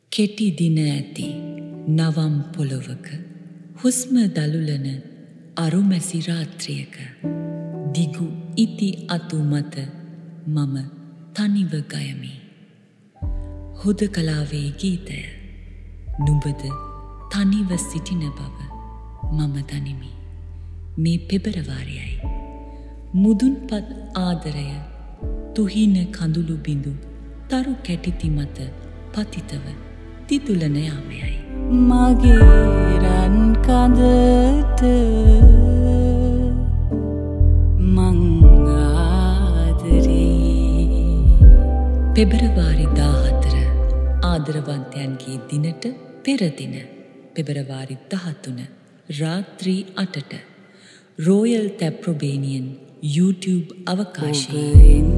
කෙටි දින ඇති නවම් පොළොවක හුස්ම දළුලන අරුමැසි රාත්‍රියක දිගු ඉති අතු මත මම තනිව ගයමි. හුදකලාවේ ගීතය නුඹද තනිව සිටින බව මම දනිමි. මේ පෙබරවාරියයි මුදුන්පත් ආදරය තුහින කඳුළු බිඳු තරු කැටිති මත පතිතව තිතුලන යාමයයි. මගේ රන් කඳට මං ආදරේ. පෙබරවාරි 14 ආදරවන්තයන්ගේ දිනට පෙර දින පෙබරවාරි 13 රාත්‍රී 8ට රෝයල් තැප්‍රොබේනියන් YouTube අවකාශයේ